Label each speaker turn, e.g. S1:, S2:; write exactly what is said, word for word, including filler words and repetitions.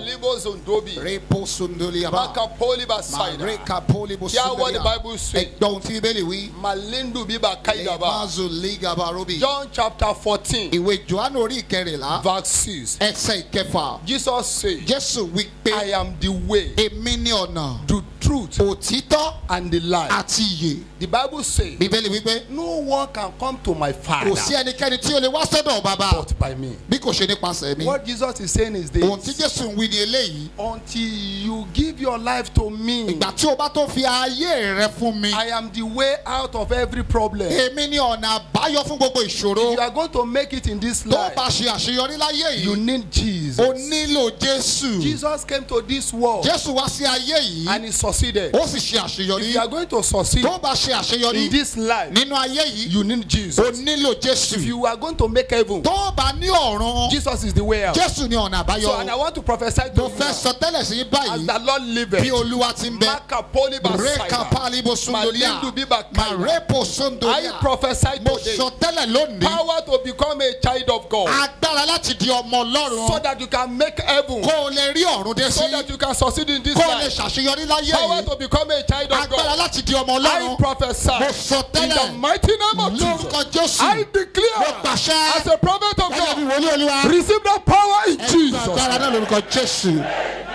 S1: Malibo Zondobi.
S2: Repo Sunduliaba.
S1: Makapoli Basaida.
S2: Mareka Poli
S1: Hear what the
S2: Busundulia.
S1: Bible says.
S2: Don't you believe?
S1: Malindu Biba Kaidaba.
S2: Emazu Liga Barobi.
S1: John chapter fourteen.
S2: Ìwé Jòhánù orí ìkẹrìnlá.
S1: Verse six.
S2: Ẹsẹ̀ ìkẹfà.
S1: Jesus said,
S2: Jésù wí pé.
S1: I am the way,
S2: Èmi ni ọ̀nà.
S1: the truth,
S2: Òtítọ́
S1: and the life.
S2: àti ìyè.
S1: The Bible says,
S2: Bíbélì wípé.
S1: no one can come to my Father
S2: Kò sí ẹnikẹ́ni tí ó lè wá sọ́dọ̀ bàbá.
S1: but by me.
S2: Bí kò ṣe nípasẹ̀ mi.
S1: What Jesus is saying is
S2: Ohun tí
S1: this:
S2: Jésù ń wí ni eléyìí.
S1: until you give your life to me,
S2: Ìgbà tí o bá tó fi ayé rẹ fún mi.
S1: I am the way out of every problem. If
S2: Èmi ni ọ̀nà àbáyọ fún gbogbo ìṣòro.
S1: you are going to make it in this
S2: Tó
S1: life,
S2: bá ṣe àṣeyọrí láyé
S1: you
S2: yìí.
S1: need Jesus.
S2: O nílò Jésù.
S1: Jesus came to this world
S2: Jésù wá sí ayé yìí.
S1: and he succeeded.
S2: Ó sì ṣe
S1: If you are
S2: àṣeyọrí.
S1: going to succeed
S2: Tó bá ṣe àṣeyọrí
S1: in this life,
S2: nínú ayé yìí.
S1: you need Jesus.
S2: O nílò
S1: If
S2: Jésù.
S1: you are going to make heaven,
S2: Tó bá ní ọ̀run.
S1: Jesus is the way out.
S2: Jésù ni ọ̀nà
S1: So, and I
S2: àbáyọ.
S1: want to prophesy to
S2: Mo
S1: you
S2: fẹ́
S1: now,
S2: sọ tẹ́lẹ̀ sí
S1: as
S2: báyìí.
S1: the Lord
S2: Bí
S1: liveth.
S2: Olúwa ti ń bẹ.
S1: Makapoli
S2: Reka
S1: Basaida.
S2: palibo sundolia.
S1: Malindu biba kaida.
S2: Marepo
S1: I
S2: sundolia.
S1: prophesy
S2: Mo
S1: today
S2: sọ tẹ́lẹ̀ lónìí.
S1: power to become a child of God,
S2: Agbára láti di ọmọ
S1: so
S2: Ọlọ́run.
S1: that you can make heaven,
S2: Kó o lè rí ọ̀run dé
S1: so
S2: sí.
S1: that you can succeed in this
S2: Kó o lè
S1: life.
S2: ṣàṣeyọrí láyé
S1: Power
S2: yìí.
S1: to become a child of
S2: Agbára
S1: God.
S2: láti di ọmọ
S1: I
S2: Ọlọ́run.
S1: prophesy
S2: Mo sọ
S1: in the
S2: tẹ́lẹ̀
S1: mighty name of
S2: lórúkọ
S1: Jesus.
S2: Jésù.
S1: I
S2: Mo
S1: declare
S2: pàṣẹ
S1: as a prophet of
S2: gẹ́gẹ́ bí
S1: God,
S2: wòlíì Olúwa.
S1: receive that power in
S2: Ẹ gba
S1: Jesus'
S2: agbára náà
S1: name.
S2: lórúkọ Jésù.